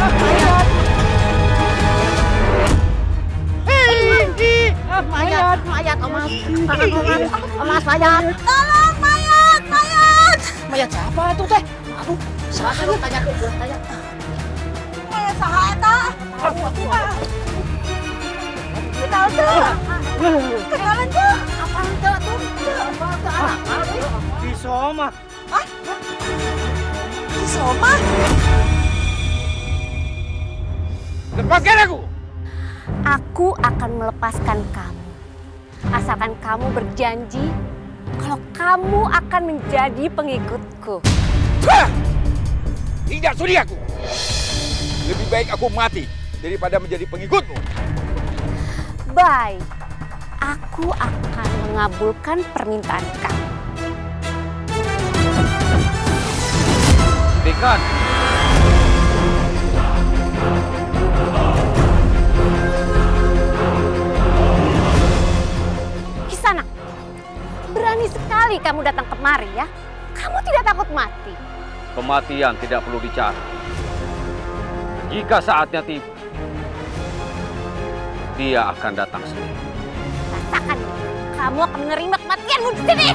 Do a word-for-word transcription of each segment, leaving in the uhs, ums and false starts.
Mayat! Mayat! Mayat, Omas! Omas, mayat! Tolong, mayat! Mayat! Mayat siapa itu teh? Aduh, salah lu tanya ke tanya. Mayat saha eta? Kenal tuh. Kenalan tuh. Apa itu tuh? Apa itu anak? Di Soma. Hah? Di Soma? Lepaskan aku! Aku akan melepaskan kamu. Asalkan kamu berjanji kalau kamu akan menjadi pengikutku. Hah! Tidak sudi aku. Lebih baik aku mati daripada menjadi pengikutmu. Baik, aku akan mengabulkan permintaan kamu. Dekan. Kisanak, berani sekali kamu datang kemari ya. Kamu tidak takut mati. Kematian tidak perlu dicari. Jika saatnya tiba, dia akan datang sendiri. Rasakan, kamu akan menerima kematianmu di sini.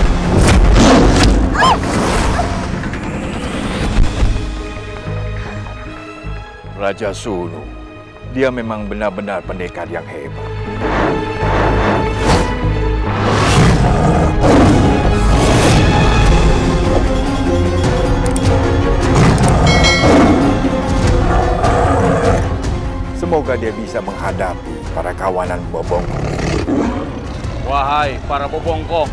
Raja Sunu, dia memang benar-benar pendekar yang hebat. Semoga dia bisa menghadapi para kawanan Bobongko. Wahai para Bobongko,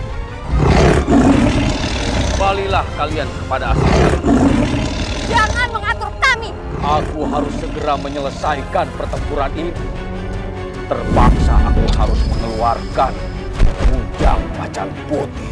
kembalilah kalian kepada asal kalian. Jangan mengatur kami. Aku harus segera menyelesaikan pertempuran ini. Terpaksa aku harus mengeluarkan Kujang Macan Putih.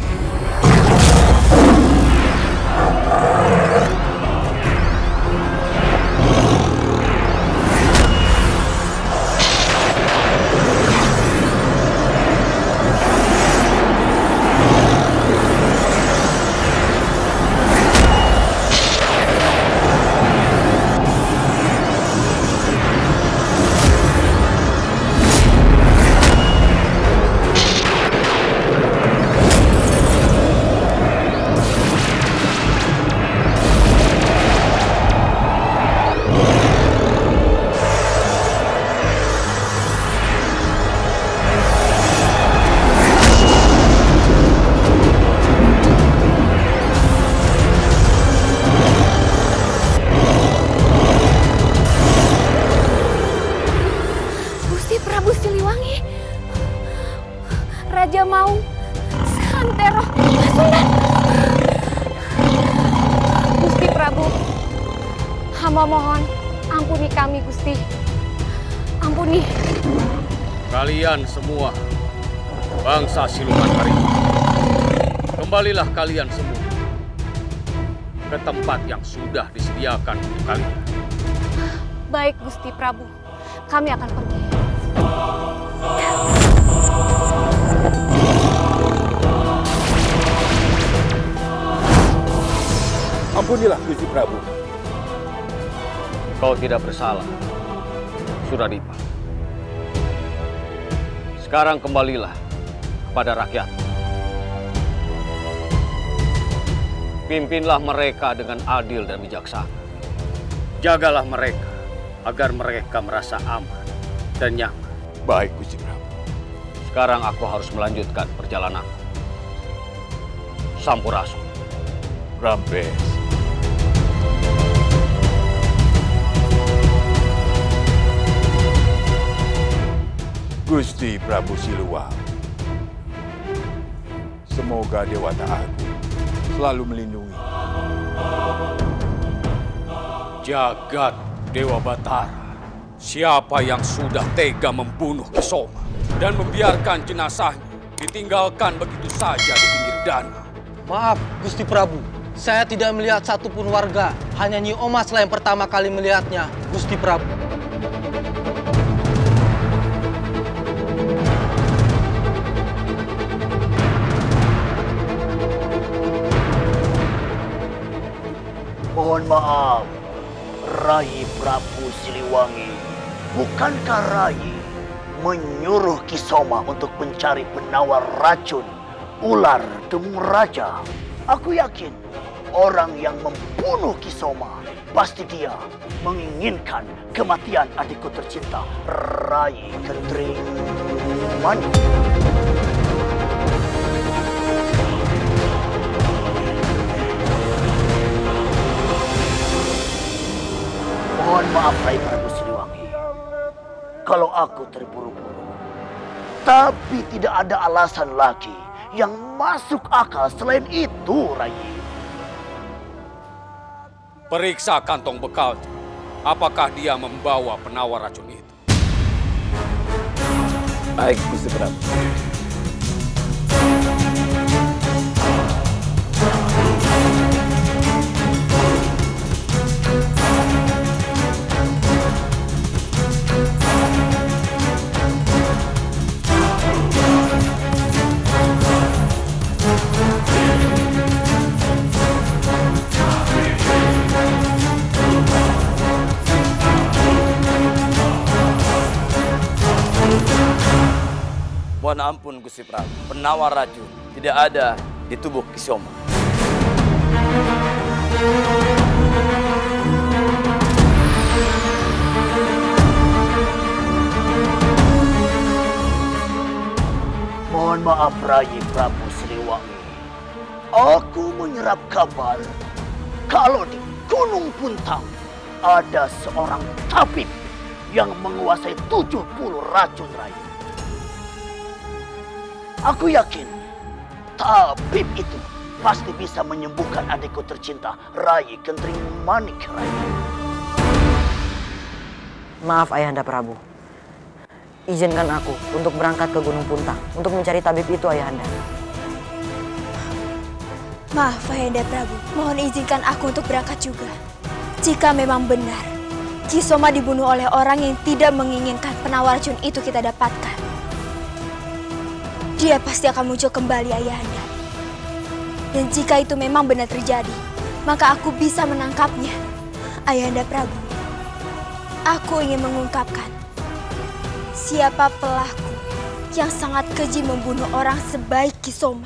Raja Maung, Santero, Pasundan. Gusti Prabu, hamba mohon, ampuni kami, Gusti. Ampuni. Kalian semua, bangsa siluman harimau, kembalilah kalian semua ke tempat yang sudah disediakan untuk kalian. Baik, Gusti Prabu. Kami akan pergi. Ampunilah Gusti Prabu. Kau tidak bersalah, Suradipa. Sekarang kembalilah kepada rakyat. Pimpinlah mereka dengan adil dan bijaksana. Jagalah mereka agar mereka merasa aman dan nyaman. Baik, Gusti Prabu. Sekarang aku harus melanjutkan perjalananku. Sampurasun. Rampes. Gusti Prabu Siliwangi, semoga Dewata Agung selalu melindungi. Jagat Dewa Batara, siapa yang sudah tega membunuh Kisoma dan membiarkan jenazahnya ditinggalkan begitu saja di pinggir danau? Maaf, Gusti Prabu. Saya tidak melihat satupun warga. Hanya Nyi Omas lah yang pertama kali melihatnya, Gusti Prabu. Mohon maaf, Rai Prabu Siliwangi, bukankah Rai menyuruh Kisoma untuk mencari penawar racun ular demung raja? Aku yakin orang yang membunuh Kisoma pasti dia menginginkan kematian adikku tercinta Rai Kentring Manik. Mohon maaf Rai Prabu Siliwangi kalau aku terburu-buru, tapi tidak ada alasan lagi yang masuk akal selain itu, Rai. Periksa kantong bekal. Apakah dia membawa penawar racun itu? Baik, Gusti Prabu. Mohon ampun Gusti Prabu, penawar racun tidak ada di tubuh Kisoma. Mohon maaf Rai Prabu Siliwangi, aku menyerap kabar kalau di Gunung Puntang ada seorang tabib yang menguasai tujuh puluh racun, Rai. Aku yakin tabib itu pasti bisa menyembuhkan adikku tercinta Rai Kentring Manik, Rai. Maaf Ayahanda Prabu. Izinkan aku untuk berangkat ke Gunung Puntang untuk mencari tabib itu, Ayahanda. Maaf Ayahanda Prabu, mohon izinkan aku untuk berangkat juga. Jika memang benar Kisoma dibunuh oleh orang yang tidak menginginkan penawar racun itu kita dapatkan, dia pasti akan muncul kembali, Ayahanda. Dan jika itu memang benar terjadi, maka aku bisa menangkapnya. Ayahanda Prabu, aku ingin mengungkapkan siapa pelaku yang sangat keji membunuh orang sebaik Kisoma.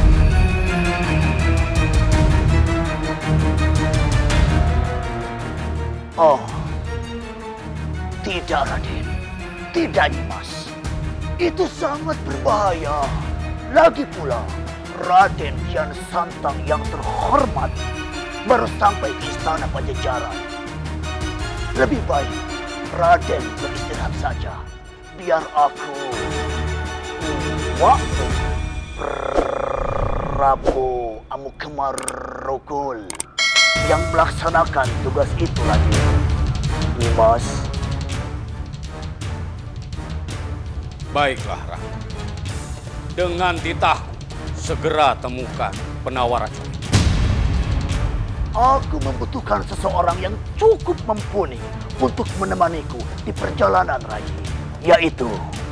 Oh, tidak Raden, tidak Nimas. Itu sangat berbahaya. Lagi pula, Raden Kian Santang yang terhormat baru sampai ke istana Pajajaran. Lebih baik Raden beristirahat saja. Biar aku, waktu Prabu Amukmarugul yang melaksanakan tugas itu lagi. Nimas. Baiklah, Raka. Dengan titahku, segera temukan penawar racun itu. Aku membutuhkan seseorang yang cukup mumpuni untuk menemaniku di perjalanan, Rai. Yaitu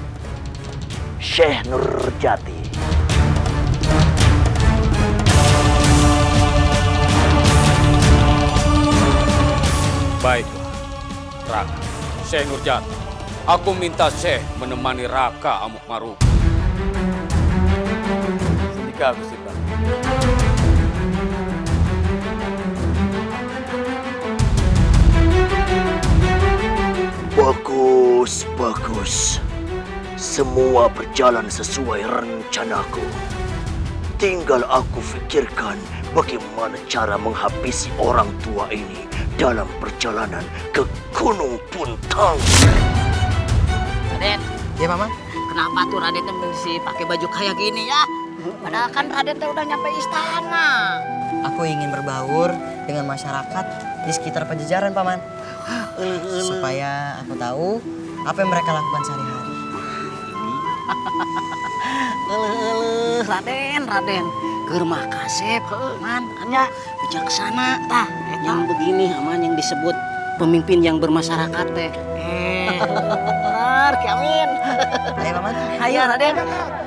Syekh Nurjati. Baiklah, Raka. Syekh Nurjati. Aku minta Syekh menemani Raka Amukmarugul. Sendika Gusti Prabu. Bagus, bagus. Semua berjalan sesuai rencanaku. Tinggal aku pikirkan bagaimana cara menghabisi orang tua ini dalam perjalanan ke Gunung Puntang. Raden, Ya Paman. kenapa tuh Raden tuh mesti pakai baju kayak gini ya? Padahal kan Raden tuh udah nyampe istana. Aku ingin berbaur dengan masyarakat di sekitar Pajajaran, Paman. Supaya aku tahu apa yang mereka lakukan sehari-hari. Eleh, Raden, Raden. Germah kasep, man, hanya bijaksana, tah. Yang begini, aman yang disebut pemimpin yang bermasyarakat teh. Eh, benar, Ki Amin. Ayo, Paman. Ayo, Raden.